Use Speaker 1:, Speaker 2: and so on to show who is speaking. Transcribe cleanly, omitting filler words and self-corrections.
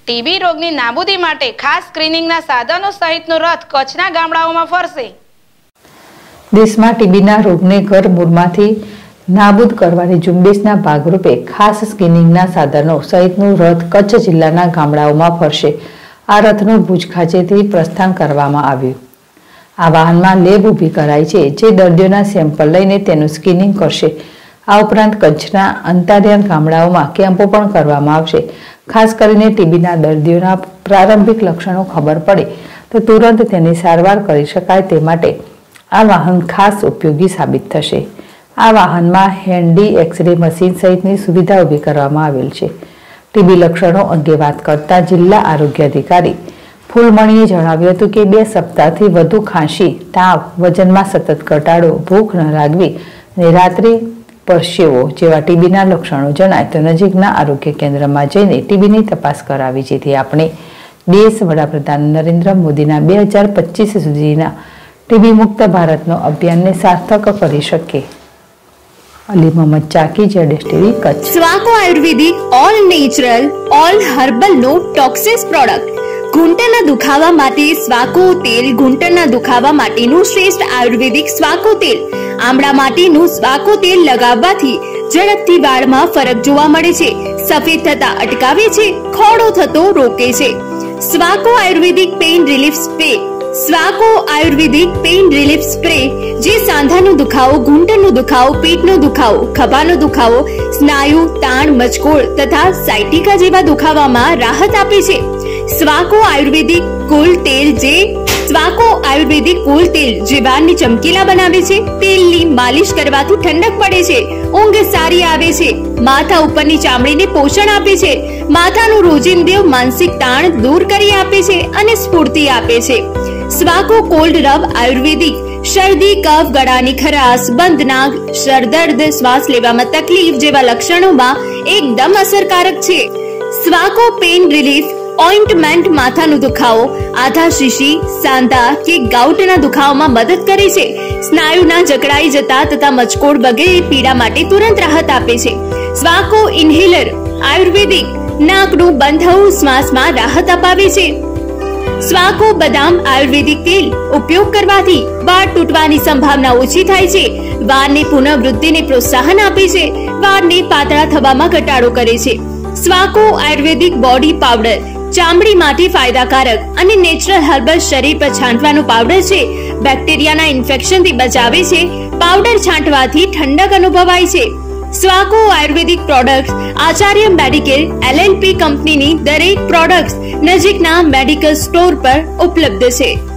Speaker 1: TB રોગની નાબૂદી માટે ખાસ સ્ક્રીનિંગના સાધનો સહિતનો રથ કચ્છના ગામડાઓમાં ફરશે।
Speaker 2: દેશમાં ટીબીના રોગને ઘર મૂળમાંથી નાબૂદ કરવાની ઝુંબેશના ભાગરૂપે ખાસ સ્ક્રીનિંગના સાધનો સહિતનું રથ કચ્છ જિલ્લાના ગામડાઓમાં ફરશે। આ રથનું ભુજ ખાતેથી પ્રસ્થાન કરવામાં આવ્યું। આ વાહનમાં લેબ ઊભી કરાઈ છે, જે દર્દીઓના સેમ્પલ લઈને તેનું સ્ક્રીનિંગ કરશે। આ ઉપરાંત કચ્છના અંતરિયાળ ગામડાઓમાં કેમ્પો પણ કરવામાં આવશે। ખાસ કરીને ટીબીના દર્દીઓના પ્રારંભિક લક્ષણો ખબર પડે તો તુરંત તેની સારવાર કરી શકાય તે માટે આ વાહન ખાસ ઉપયોગી સાબિત થશે। આ વાહનમાં હેન્ડી એક્સરે મશીન સહિતની સુવિધા ઊભી કરવામાં આવેલ છે। ટીબી લક્ષણો અંગે વાત કરતા જિલ્લા આરોગ્ય અધિકારી ફૂલમણીએ જણાવ્યું હતું કે 2 સપ્તાહથી વધુ ખાંસી, તાવ, વજનમાં સતત ઘટાડો, ભૂખ ન લાગવી અને રાત્રે પરસેવો જેવા ટીબીના લક્ષણો જણાય તો નજીકના આરોગ્ય કેન્દ્રમાં જઈને ટીબીની તપાસ કરાવી, જેથી આપણે દેશ વડાપ્રધાન નરેન્દ્ર મોદીના 2025 સુધીના ટીબી મુક્ત ભારતનો અભિયાનને સાર્થક કરી શકીએ। Ali Mohammad Chaki, ZSTV Kutch.
Speaker 3: Swaco Ayurvedic all natural all herbal no toxics product. ઘૂંટણના દુખાવા માટે સ્વાકો તેલ। ઘૂંટણના દુખાવા માટેનું શ્રેષ્ઠ આયુર્વેદિક સ્વાકો તેલ। આમળા માટેનું સ્વાકો તેલ લગાવવાથી ઝડપથી વાળમાં ફરક જોવા મળે છે, સફેદ થતા અટકાવે છે, ખોડો થતો રોકે છે। Swaco Ayurvedic pain relief spray. Swaco Ayurvedic pain relief spray જે સાંધાનો દુખાવો, ઘૂંટણનો દુખાવો, પેટનો દુખાવો, ખભાનો દુખાવો, સ્નાયુ તાણ, મચકોડ તથા સાયટિકા જેવા દુખાવામાં રાહત આપે છે। સ્વાકો આયુર્વેદિક કુલ તેલ જે સ્વાકો આયુર્વેદિક કુલ તેલ જે વાળને ચમકીલા બનાવે છે। તેલની માલિશ કરવાથી ઠંડક પડે છે, ઊંઘ સારી આવે છે, માથા ઉપરની ચામડીને પોષણ આપે છે, માથાનું રોજિંદુ માનસિક તાણ દૂર કરી આપે છે અને સ્ફૂર્તિ આપે છે। સ્વાકો કોલ્ડ રબ આયુર્વેદિક શરદી, કફ, ગળાની ખરાશ, બંધ નાક, સરદર્દ, શ્વાસ લેવામાં તકલીફ જેવા લક્ષણોમાં એકદમ અસરકારક છે। સ્વાકો પેઇન રિલીફ ઓઇન્ટમેન્ટ માથાનો દુખાવો, આધા શીશી, સાંધા કે ગાઉટના દુખાવામાં મદદ કરે છે, સ્નાયુના જકડાઈ જતા તથા મચકોડ વગેરે પીડા માટે તુરંત રાહત આપે છે। સ્વાકો ઇન્હેલર આયુર્વેદિક નાકનું બંધ થવું, શ્વાસમાં રાહત અપાવે છે। સ્વાકો બદામ આયુર્વેદિક તેલ ઉપયોગ કરવાથી વાળ તૂટવાની સંભાવના ઓછી થાય છે, વાળની પુનઃવૃદ્ધિને પ્રોત્સાહન આપે છે, વાળને પાતળા થવામાં ઘટાડો કરે છે। સ્વાકો આયુર્વેદિક બોડી પાવડર ચામડી માટે ફાયદાકારક અને નેચરલ હર્બલ શરીર પર છાંટવાનો પાવડર છે, બેક્ટેરિયાના ઇન્ફેક્શનથી બચાવે છે, પાવડર છાંટવાથી ઠંડક અનુભવાય છે। Swaco Ayurvedic products Acharya medical LLP કંપનીની દરેક પ્રોડક્ટ્સ નજીકના મેડિકલ સ્ટોર પર ઉપલબ્ધ છે।